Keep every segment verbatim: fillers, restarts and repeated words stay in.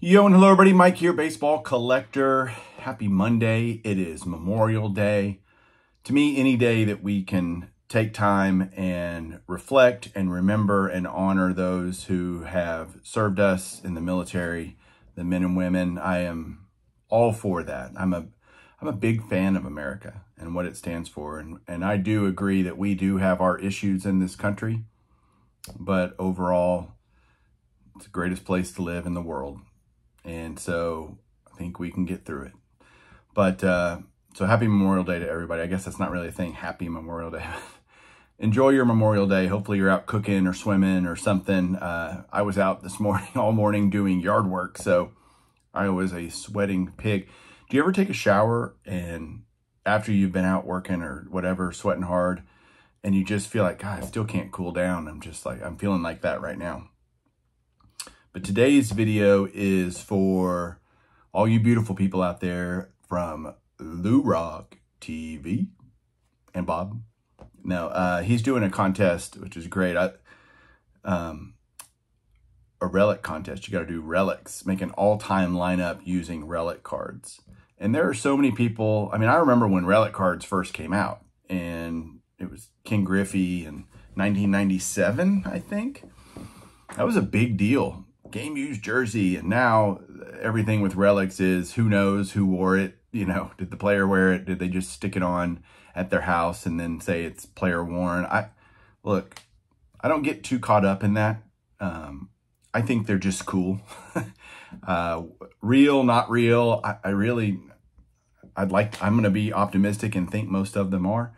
Yo and hello everybody, Mike here, baseball collector. Happy Monday. It is Memorial Day. To me, any day that we can take time and reflect and remember and honor those who have served us in the military, the men and women, I am all for that. I'm a I'm a big fan of America and what it stands for. And, and I do agree that we do have our issues in this country, but overall, it's the greatest place to live in the world. And so I think we can get through it. But uh, so happy Memorial Day to everybody. I guess that's not really a thing, happy Memorial Day. Enjoy your Memorial Day. Hopefully you're out cooking or swimming or something. Uh, I was out this morning, all morning doing yard work. So I was a sweating pig. Do you ever take a shower and after you've been out working or whatever, sweating hard, and you just feel like, God, I still can't cool down. I'm just like, I'm feeling like that right now. But today's video is for all you beautiful people out there from Lou Rock T V and Bob. Now, uh, he's doing a contest, which is great. I, um, a relic contest. You got to do relics, make an all-time lineup using relic cards. And there are so many people. I mean, I remember when relic cards first came out, and it was King Griffey in nineteen ninety-seven, I think. That was a big deal. Game used jersey, and now everything with relics is who knows who wore it. You know, did the player wear it? Did they just stick it on at their house and then say it's player worn? I look, I don't get too caught up in that. Um, I think they're just cool. uh, real, not real. I, I really, I'd like, I'm going to be optimistic and think most of them are,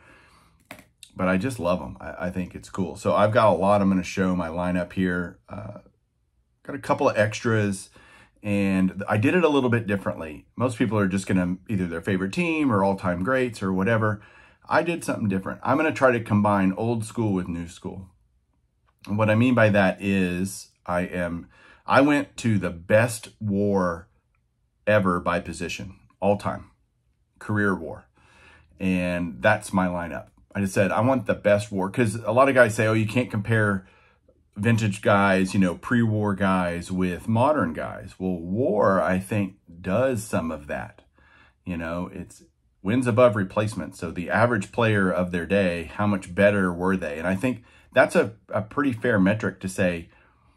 but I just love them. I, I think it's cool. So I've got a lot. I'm going to show my lineup here. Uh, Got a couple of extras, and I did it a little bit differently. Most people are just going to either their favorite team or all-time greats or whatever. I did something different. I'm going to try to combine old school with new school. And what I mean by that is I am I went to the best war ever by position, all time, career war. And that's my lineup. I just said I want the best war, because a lot of guys say, oh, you can't compare vintage guys, you know, pre-war guys with modern guys. Well, war, I think, does some of that. You know, it's wins above replacement. So the average player of their day, how much better were they? And I think that's a, a pretty fair metric to say,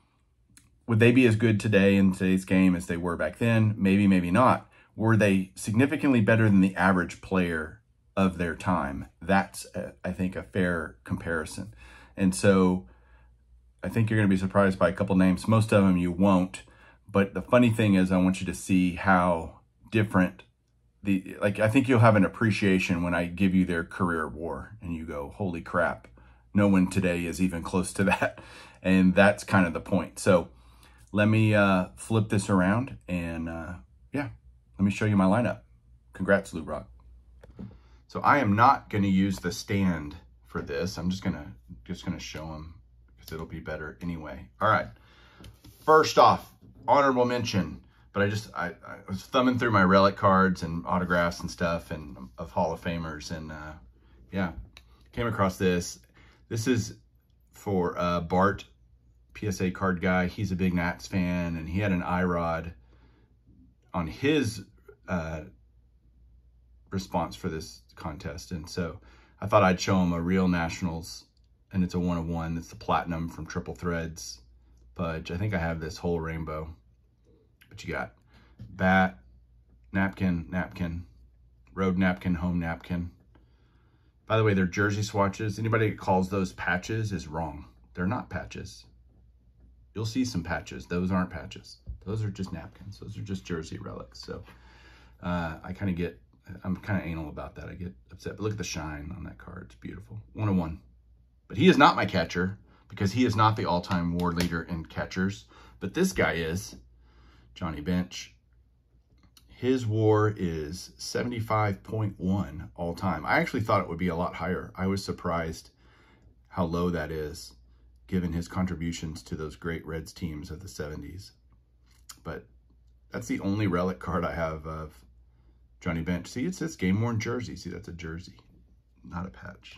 would they be as good today in today's game as they were back then? Maybe, maybe not. Were they significantly better than the average player of their time? That's, a, I think, a fair comparison. And so I think you're going to be surprised by a couple names. Most of them you won't. But the funny thing is I want you to see how different the, like, I think you'll have an appreciation when I give you their career war and you go, holy crap, no one today is even close to that. And that's kind of the point. So let me uh, flip this around and uh, yeah, let me show you my lineup. Congrats, Lou Rock. So I am not going to use the stand for this. I'm just going to, just going to show them. It'll be better anyway. All right. First off, honorable mention, but I just, I, I was thumbing through my relic cards and autographs and stuff and of Hall of Famers. And uh, yeah, came across this. This is for uh, Bart, P S A card guy. He's a big Nats fan, and he had an I-Rod on his uh, response for this contest. And so I thought I'd show him a real Nationals, and it's a one of one. It's the platinum from Triple Threads Pudge. I think I have this whole rainbow. But you got bat, napkin, napkin, road napkin, home napkin. By the way, they're jersey swatches. Anybody that calls those patches is wrong. They're not patches. You'll see some patches. Those aren't patches. Those are just napkins. Those are just jersey relics. So uh, I kind of get, I'm kind of anal about that. I get upset. But look at the shine on that card. It's beautiful. one of one. But he is not my catcher, because he is not the all-time war leader in catchers. But this guy is, Johnny Bench. His war is seventy-five point one all-time. I actually thought it would be a lot higher. I was surprised how low that is, given his contributions to those great Reds teams of the seventies. But that's the only relic card I have of Johnny Bench. See, it says game-worn jersey. See, that's a jersey, not a patch.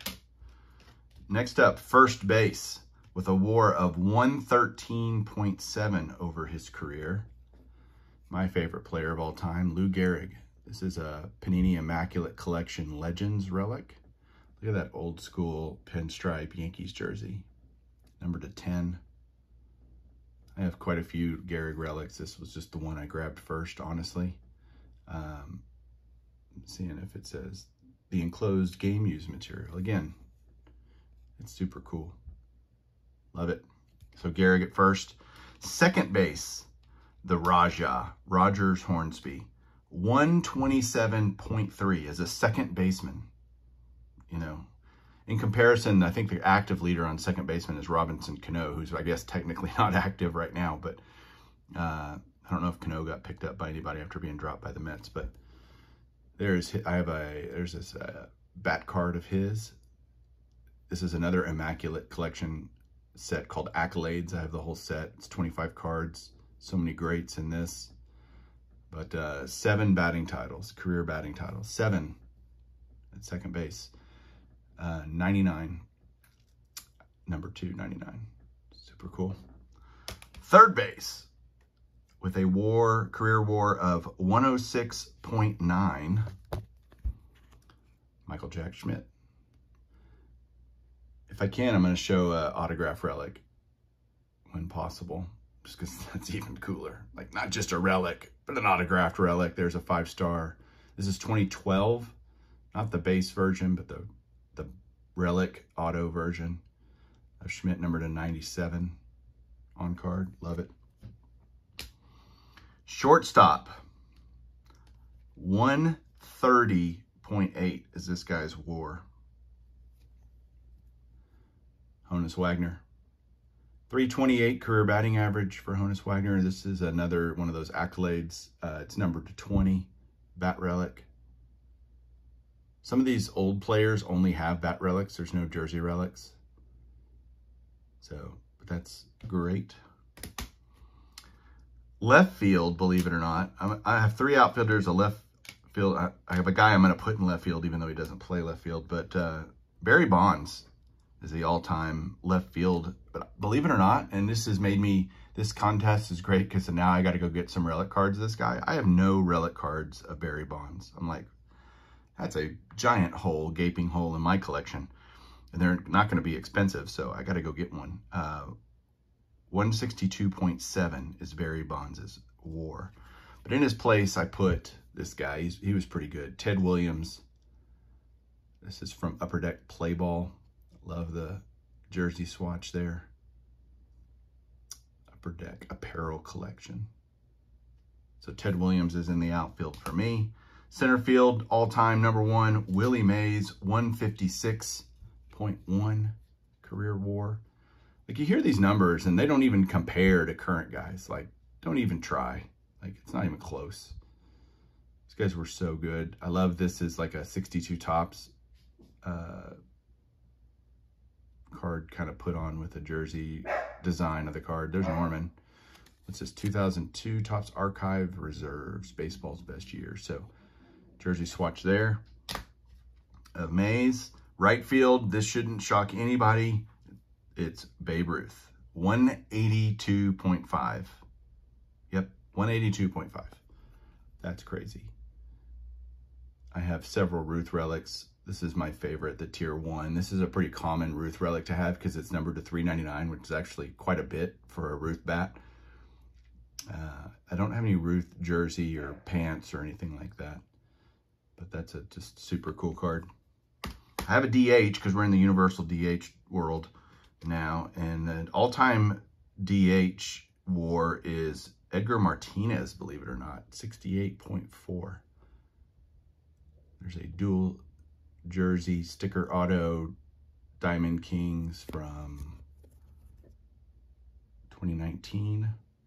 Next up, first base with a war of one thirteen point seven over his career. my favorite player of all time, Lou Gehrig. This is a Panini Immaculate Collection Legends relic. Look at that old school pinstripe Yankees jersey, number to ten. I have quite a few Gehrig relics. This was just the one I grabbed first, honestly. Um, seeing if it says the enclosed game used material. Again, it's super cool. Love it. So Gehrig at first. Second base, the Raja, Rogers Hornsby. one twenty-seven point three as a second baseman. You know, in comparison, I think the active leader on second baseman is Robinson Cano, who's, I guess, technically not active right now. But uh, I don't know if Cano got picked up by anybody after being dropped by the Mets. But there's, I have a, there's this uh, bat card of his. This is another Immaculate Collection set called Accolades. I have the whole set. It's twenty-five cards. So many greats in this. But uh, seven batting titles, career batting titles. Seven at second base. Uh, ninety-nine. Number two, ninety-nine. Super cool. Third base with a war, career war of one oh six point nine. Michael Jack Schmidt. If I can, I'm going to show an autograph relic when possible, just because that's even cooler. Like, not just a relic, but an autographed relic. There's a five-star. This is twenty twelve, not the base version, but the, the relic auto version of Schmidt, number to ninety-seven on card. Love it. Shortstop, one thirty point eight is this guy's war. Honus Wagner. three twenty-eight career batting average for Honus Wagner. This is another one of those accolades. Uh, it's numbered to twenty, bat relic. Some of these old players only have bat relics. There's no jersey relics. So, but that's great. Left field, believe it or not. I'm, I have three outfielders, a left field. I, I have a guy I'm going to put in left field, even though he doesn't play left field. But uh, Barry Bonds is the all-time left field. But believe it or not, and this has made me, this contest is great because now I got to go get some relic cards of this guy. I have no relic cards of Barry Bonds. I'm like, that's a giant hole, gaping hole in my collection. And they're not going to be expensive, so I got to go get one. Uh, one sixty-two point seven is Barry Bonds' war. But in his place, I put this guy. He's, he was pretty good. Ted Williams. This is from Upper Deck Play Ball. Love the jersey swatch there. Upper Deck Apparel Collection. So Ted Williams is in the outfield for me. Center field, all-time number one, Willie Mays, one fifty-six point one career war. Like, you hear these numbers and they don't even compare to current guys. Like, don't even try. Like, it's not even close. These guys were so good. I love this is like a sixty-two Topps uh, card kind of put on with a jersey design of the card. There's Norman. What's this? two thousand two Topps Archive Reserves, baseball's best year. So jersey swatch there of Mays. Right field, this shouldn't shock anybody. It's Babe Ruth, one eighty-two point five. Yep, one eighty-two point five. That's crazy. I have several Ruth relics. This is my favorite, the tier one. This is a pretty common Ruth relic to have because it's numbered to three ninety-nine, which is actually quite a bit for a Ruth bat. Uh, I don't have any Ruth jersey or pants or anything like that, but that's a just super cool card. I have a D H because we're in the universal D H world now, and the all-time D H war is Edgar Martinez, believe it or not, sixty-eight point four. There's a dual jersey sticker auto Diamond Kings from twenty nineteen.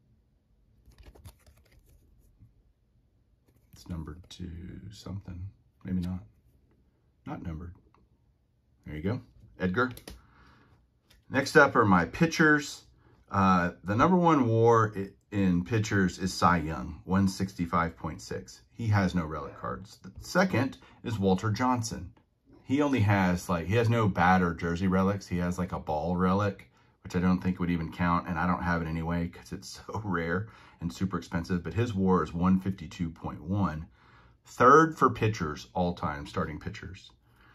It's numbered to something, maybe not. Not numbered. There you go, Edgar. Next up are my pitchers. Uh, the number one war in pitchers is Cy Young, one sixty-five point six. He has no relic cards. The second is Walter Johnson. He only has, like, he has no bat or jersey relics. He has like a ball relic which I don't think would even count, and I don't have it anyway because it's so rare and super expensive, but his W A R is one fifty-two point one. Third for pitchers all time, starting pitchers,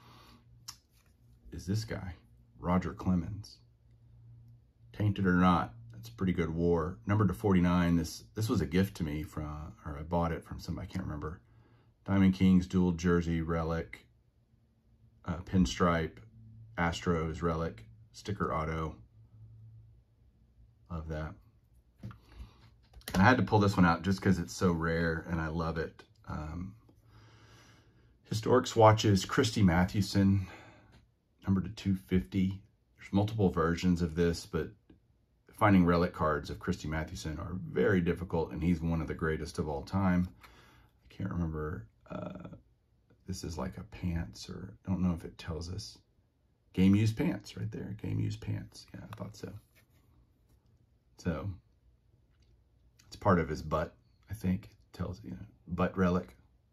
is this guy, Roger Clemens. Tainted or not, that's a pretty good W A R. Number to forty-nine, this this was a gift to me from, or I bought it from somebody, I can't remember. Diamond Kings, dual jersey, relic, uh, pinstripe, Astros, relic, sticker auto. Love that. And I had to pull this one out just because it's so rare and I love it. Um, Historic swatches, Christy Mathewson, number to two fifty. There's multiple versions of this, but finding relic cards of Christy Mathewson are very difficult, and he's one of the greatest of all time. I can't remember. Uh, this is like a pants, or I don't know if it tells us. Game used pants right there. Game used pants. Yeah, I thought so. So it's part of his butt, I think. It tells, you know, butt relic.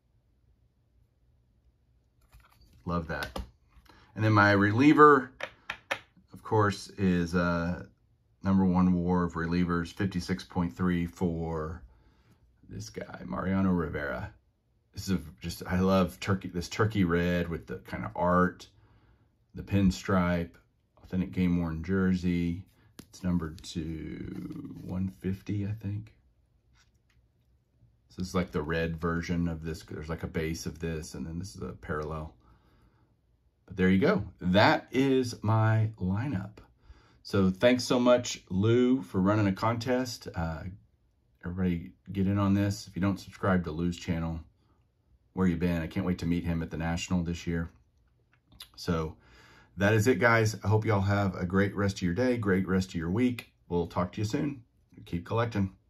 Love that. And then my reliever, of course, is uh, number one W A R of relievers, fifty-six point three for this guy, Mariano Rivera. This is a, just, I love turkey, this turkey red with the kind of art, the pinstripe, authentic game worn jersey. It's numbered to one fifty, I think. This is like the red version of this. There's like a base of this, and then this is a parallel. But there you go. That is my lineup. So thanks so much, Lou, for running a contest. Uh, everybody get in on this. If you don't subscribe to Lou's channel, where you been? I can't wait to meet him at the National this year. So that is it, guys. I hope y'all have a great rest of your day, great rest of your week. We'll talk to you soon. Keep collecting.